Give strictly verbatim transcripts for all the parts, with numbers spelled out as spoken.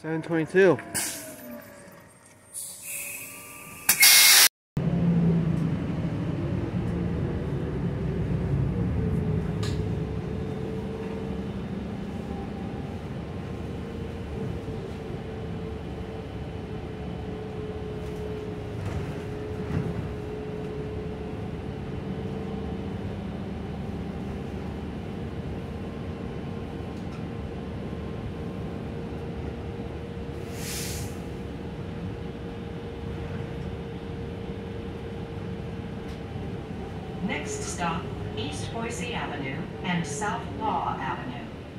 seven twenty-two. Next stop, East Boise Avenue and South Law Avenue.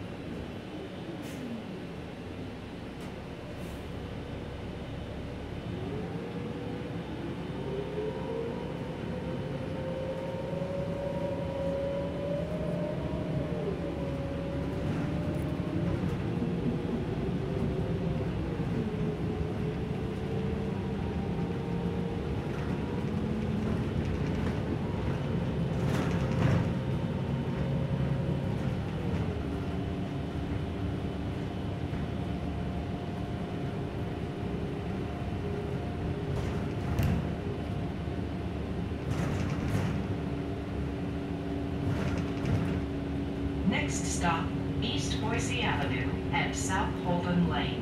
Next stop, East Boise Avenue and South Holden Lane.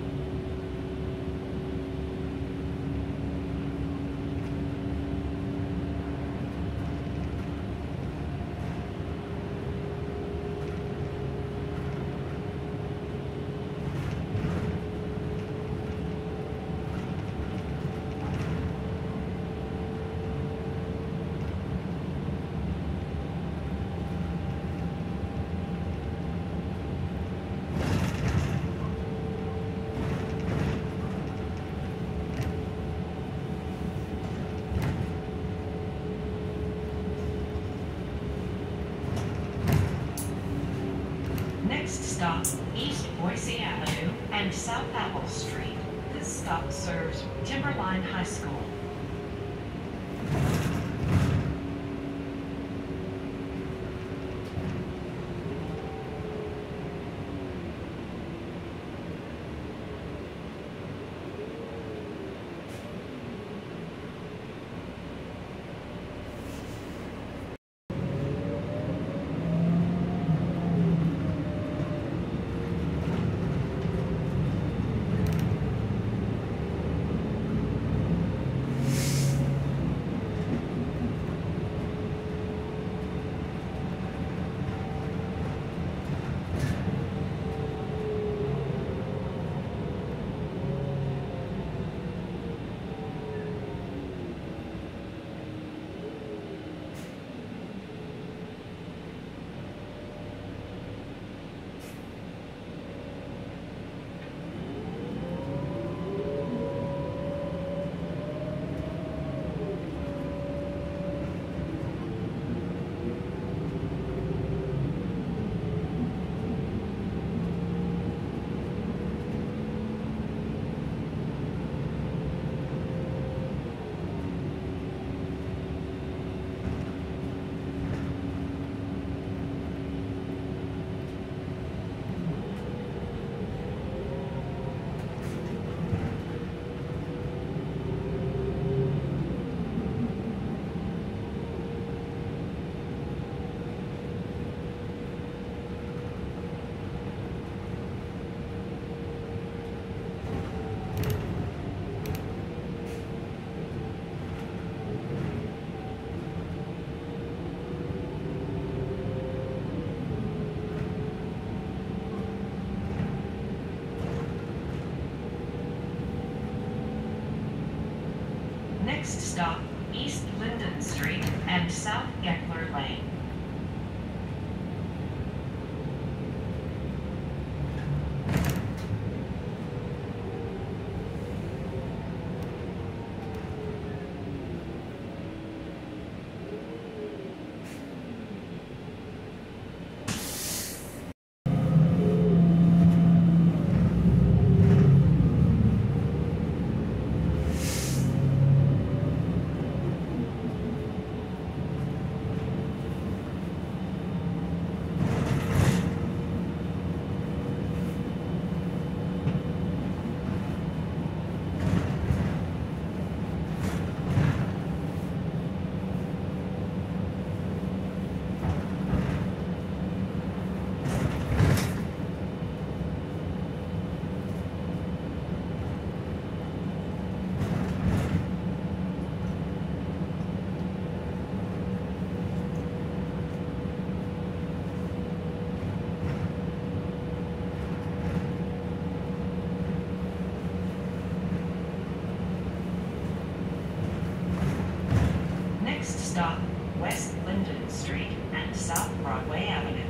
Next stop, East Boise Avenue and South Apple Street. This stop serves Timberline High School. Next stop, East Linden Street and South Geckler Lane. stop, West Linden Street and South Broadway Avenue.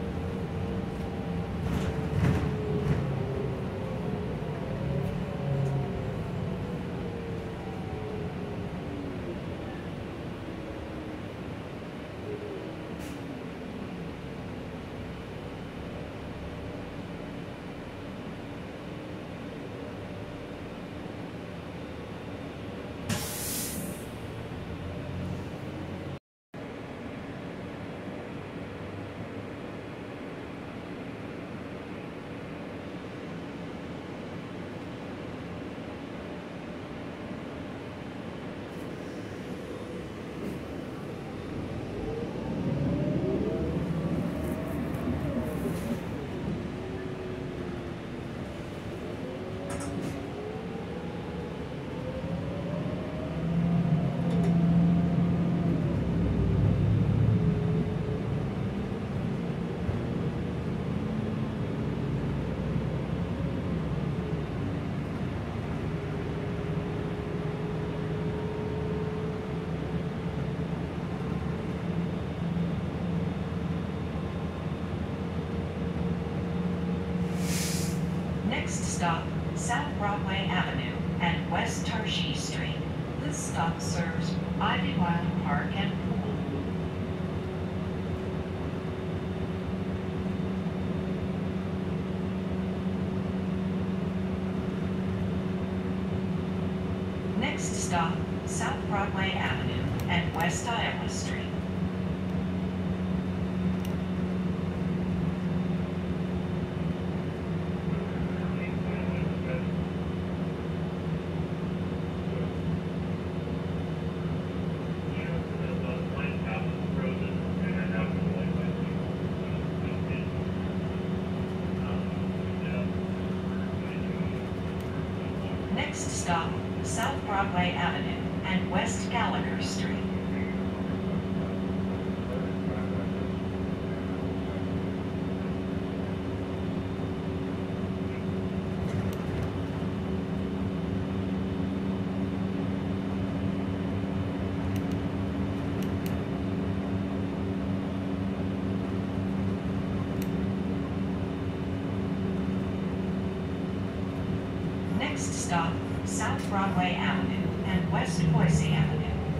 Next stop, South Broadway Avenue and West Tarshee Street. This stop serves Ivy Wild Park and Pool. Next stop, South Broadway Avenue and West Iowa Street. Next stop, South Broadway Avenue and West Gallagher Street. Next stop, South Broadway Avenue and West Boise Avenue.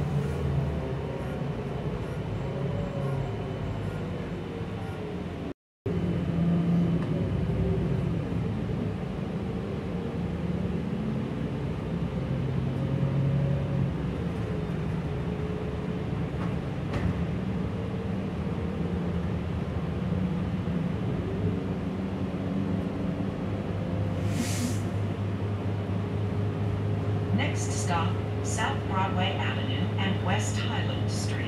Next stop, South Broadway Avenue and West Highland Street.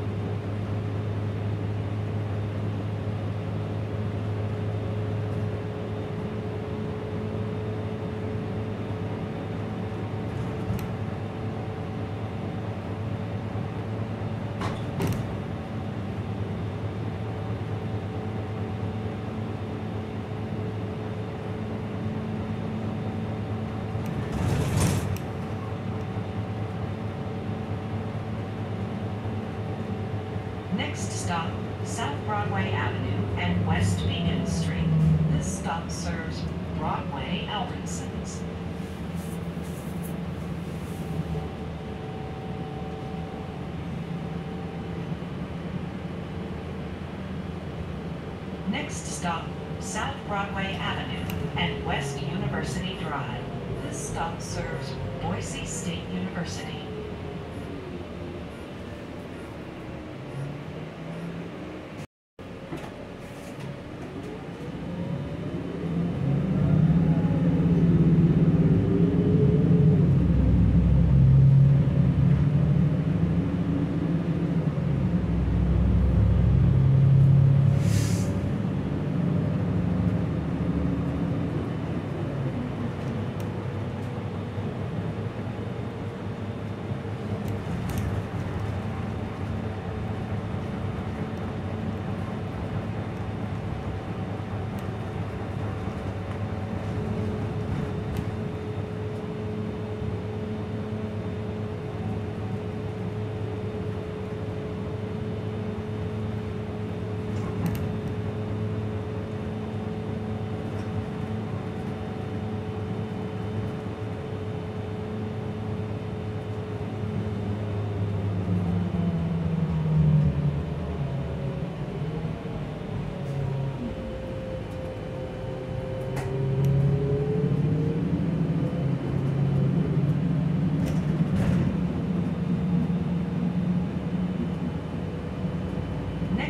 Next stop, South Broadway Avenue and West Beacon Street. This stop serves Broadway Albertsons. Next stop, South Broadway Avenue and West University Drive. This stop serves Boise State University.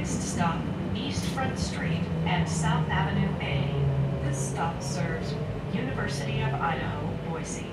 Next stop, East Front Street and South Avenue A. This stop serves University of Idaho, Boise.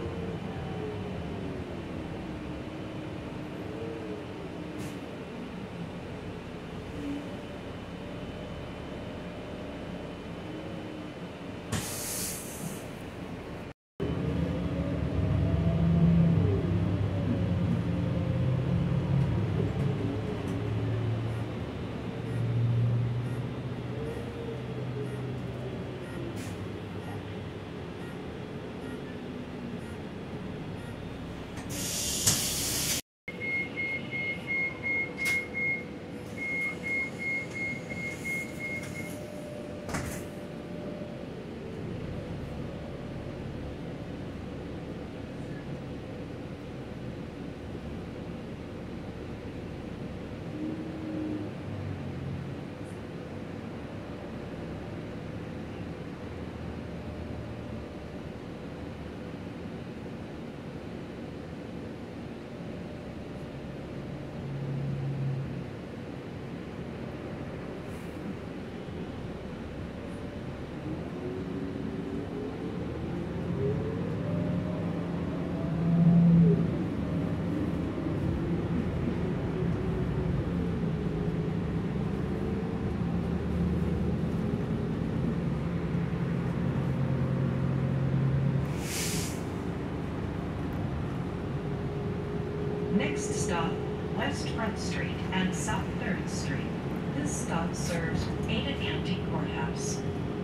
Next stop, West Front Street and South third Street. This stop serves Ada County Courthouse.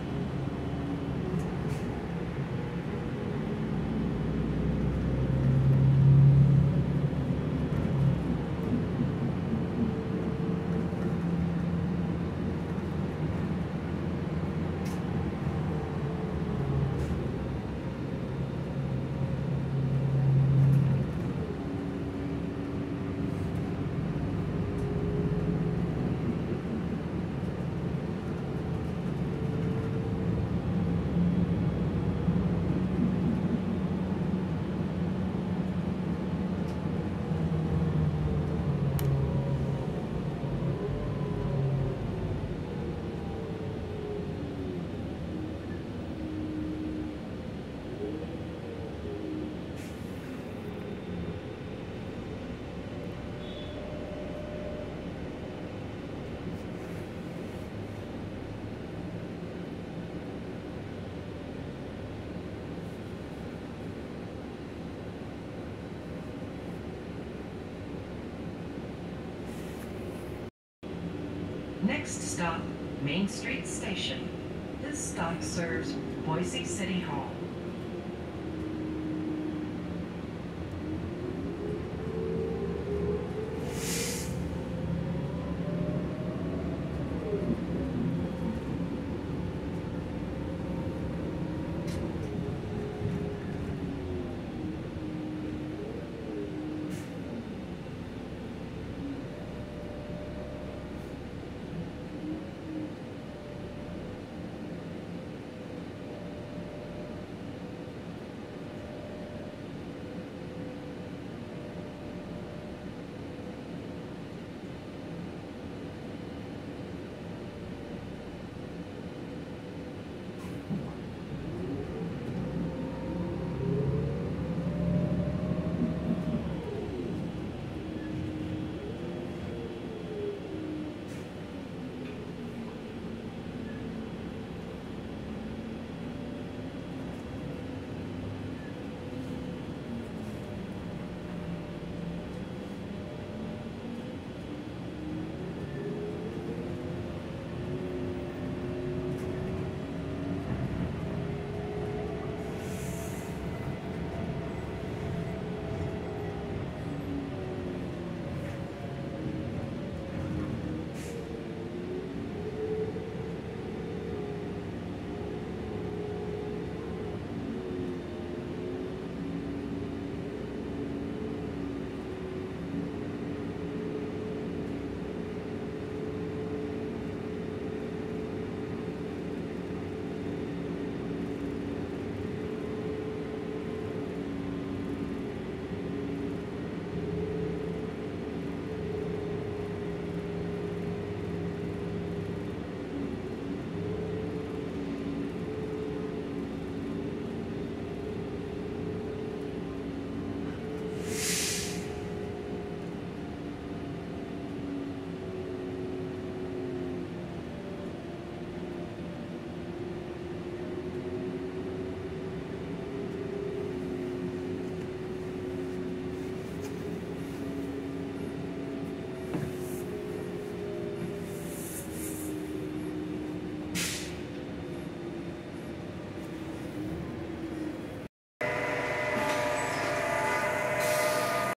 Next stop, Main Street Station. This stop serves Boise City Hall.